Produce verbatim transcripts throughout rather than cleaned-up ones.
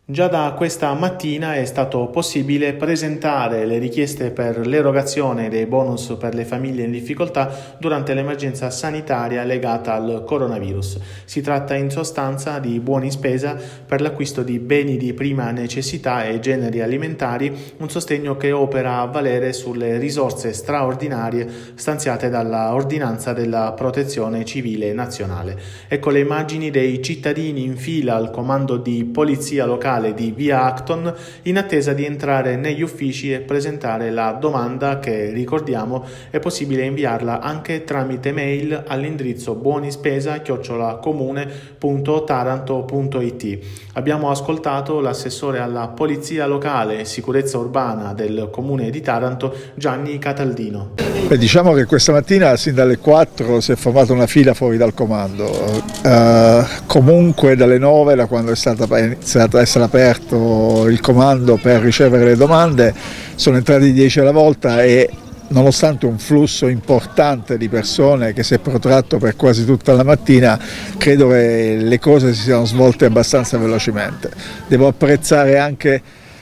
Già da questa mattina è stato possibile presentare le richieste per l'erogazione dei bonus per le famiglie in difficoltà durante l'emergenza sanitaria legata al coronavirus. Si tratta in sostanza di buoni spesa per l'acquisto di beni di prima necessità e generi alimentari, un sostegno che opera a valere sulle risorse straordinarie stanziate dalla Ordinanza della Protezione Civile Nazionale. Ecco le immagini dei cittadini in fila al comando di polizia locale di via Acton in attesa di entrare negli uffici e presentare la domanda che, ricordiamo, è possibile inviarla anche tramite mail all'indirizzo buonispesa chiocciola comune punto taranto punto it. Abbiamo ascoltato l'assessore alla polizia locale e sicurezza urbana del comune di Taranto, Gianni Cataldino. Beh, diciamo che questa mattina sin dalle quattro si è formata una fila fuori dal comando, uh, comunque dalle nove, da quando è stata iniziata a essere aperto il comando per ricevere le domande, sono entrati dieci alla volta e nonostante un flusso importante di persone che si è protratto per quasi tutta la mattina, credo che le cose si siano svolte abbastanza velocemente. Devo apprezzare anche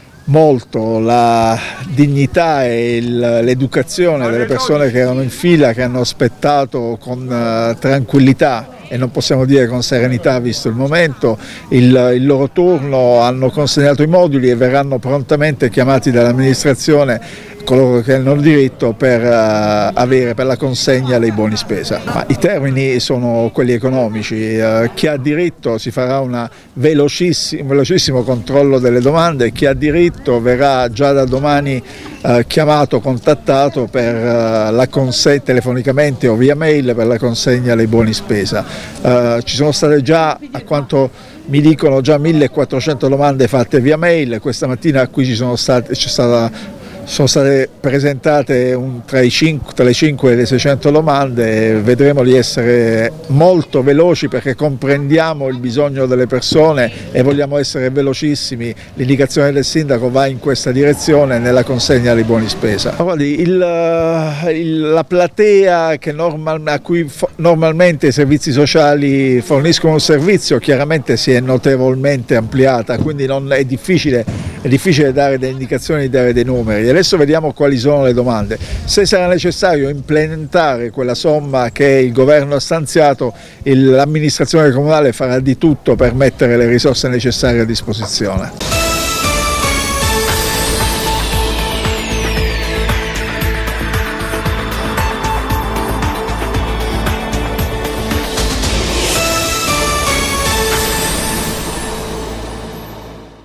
molto la dignità e l'educazione delle persone che erano in fila, che hanno aspettato con uh, tranquillità e non possiamo dire con serenità visto il momento, il, il loro turno, hanno consegnato i moduli e verranno prontamente chiamati dall'amministrazione coloro che hanno il diritto per uh, avere per la consegna dei buoni spesa. Ma i termini sono quelli economici, uh, chi ha diritto si farà un velocissimo, velocissimo controllo delle domande, chi ha diritto verrà già da domani uh, chiamato, contattato per uh, la consegna telefonicamente o via mail per la consegna dei buoni spesa. Uh, ci sono state già, a quanto mi dicono, già millequattrocento domande fatte via mail, questa mattina qui ci sono state, c'è stata Sono state presentate un, tra, i cinque, tra le cinque e le seicento domande e vedremo di essere molto veloci perché comprendiamo il bisogno delle persone e vogliamo essere velocissimi. L'indicazione del sindaco va in questa direzione nella consegna dei buoni spesa. Guardi, il, il, la platea che normal, a cui normalmente i servizi sociali forniscono un servizio chiaramente si è notevolmente ampliata, quindi non è difficile, è difficile dare delle indicazioni, dare dei numeri. Adesso vediamo quali sono le domande. Se sarà necessario implementare quella somma che il governo ha stanziato, l'amministrazione comunale farà di tutto per mettere le risorse necessarie a disposizione.